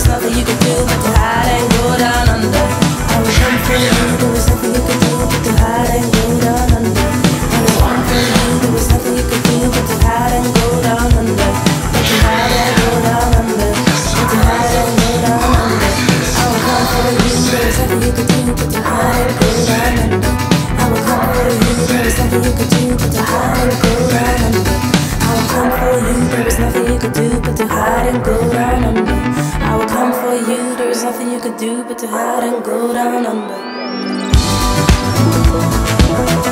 was nothing you could do but to hide and go down under. I would come for you, there was nothing you could do but to hide and go down under. I would come for you, there was nothing you could do but to hide and go down under. But to hide and go down under. But to hide and go down under. I would come for you, there was nothing you could do but to hide and go down under. I would come for you, there was nothing you could do but to hide and go down under. I would come for you, there was nothing you could do but to hide and go down under. I would come for you, there was nothing you could do but to hide and go down under.